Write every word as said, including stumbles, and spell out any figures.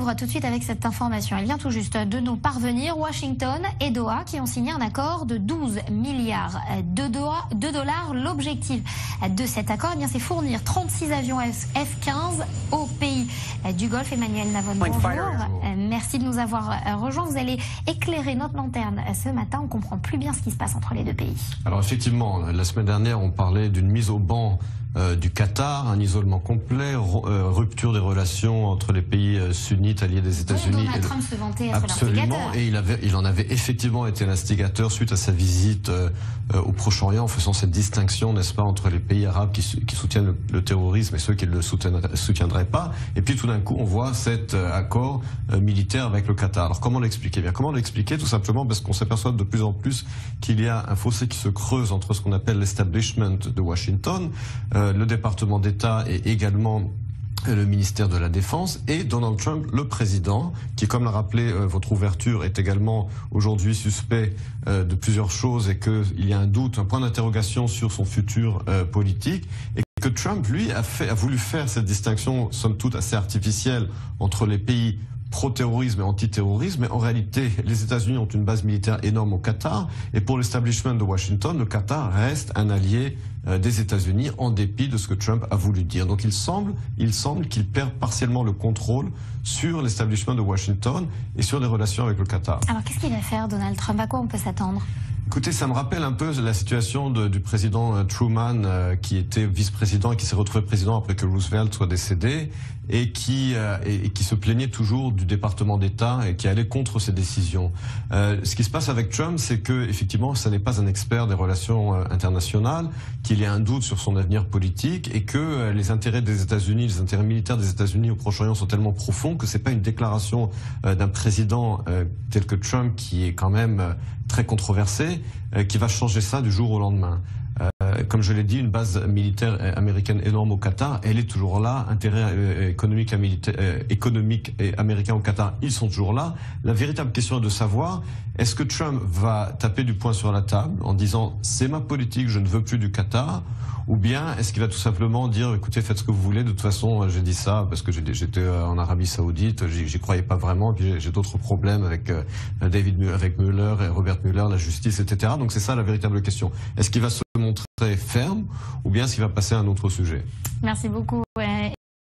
ouvre tout de suite avec cette information. Elle vient tout juste de nous parvenir. Washington et Doha qui ont signé un accord de douze milliards de dollars. L'objectif de cet accord, eh bien, c'est fournir trente-six avions F quinze au pays du Golfe. Emmanuel Navone, bonjour. Merci de nous avoir rejoints. Vous allez éclairer notre lanterne ce matin. On comprend plus bien ce qui se passe entre les deux pays. Alors effectivement, la semaine dernière, on parlait d'une mise au banc Euh, du Qatar, un isolement complet, euh, rupture des relations entre les pays euh, sunnites alliés des États-Unis. Donald Trump se vantait être Absolument, et il, avait, il en avait effectivement été l'instigateur suite à sa visite euh, euh, au Proche-Orient, en faisant cette distinction, n'est-ce pas, entre les pays arabes qui, qui soutiennent le, le terrorisme et ceux qui ne le soutiendraient, soutiendraient pas. Et puis tout d'un coup, on voit cet euh, accord euh, militaire avec le Qatar. Alors comment l'expliquer? Bien, comment l'expliquer? Tout simplement parce qu'on s'aperçoit de plus en plus qu'il y a un fossé qui se creuse entre ce qu'on appelle l'establishment de Washington, euh, le département d'État et également le ministère de la Défense et Donald Trump, le président, qui, comme l'a rappelé euh, votre ouverture, est également aujourd'hui suspect euh, de plusieurs choses et qu'il y a un doute, un point d'interrogation sur son futur euh, politique. Et que Trump, lui, a, fait, a voulu faire cette distinction, somme toute, assez artificielle entre les pays pro-terrorisme et anti-terrorisme, mais en réalité, les États-Unis ont une base militaire énorme au Qatar, et pour l'establishment de Washington, le Qatar reste un allié euh, des États-Unis, en dépit de ce que Trump a voulu dire. Donc il semble, il semble qu'il perd partiellement le contrôle sur l'establishment de Washington et sur les relations avec le Qatar. Alors qu'est-ce qu'il va faire, Donald Trump? À quoi on peut s'attendre? Écoutez, ça me rappelle un peu la situation de, du président Truman, euh, qui était vice-président et qui s'est retrouvé président après que Roosevelt soit décédé, et qui, euh, et, et qui se plaignait toujours du département d'État et qui allait contre ses décisions. Euh, ce qui se passe avec Trump, c'est que effectivement, ça n'est pas un expert des relations euh, internationales, qu'il y a un doute sur son avenir politique et que euh, les intérêts des États-Unis, les intérêts militaires des États-Unis au Proche-Orient sont tellement profonds que c'est pas une déclaration euh, d'un président euh, tel que Trump, qui est quand même euh, très controversé, euh, qui va changer ça du jour au lendemain. Euh, comme je l'ai dit, une base militaire américaine énorme au Qatar, elle est toujours là. Intérêt euh, économique, euh, économique et américain au Qatar, ils sont toujours là. La véritable question est de savoir, est-ce que Trump va taper du poing sur la table en disant « c'est ma politique, je ne veux plus du Qatar », ou bien est-ce qu'il va tout simplement dire « écoutez, faites ce que vous voulez, de toute façon, j'ai dit ça parce que j'étais en Arabie Saoudite, j'y croyais pas vraiment, puis j'ai d'autres problèmes avec euh, David, avec Mueller et Robert Mueller, la justice, et cetera » Donc c'est ça la véritable question. Est-ce qu'il va se montrer ferme ou bien est-ce qu'il va passer à un autre sujet? Merci beaucoup.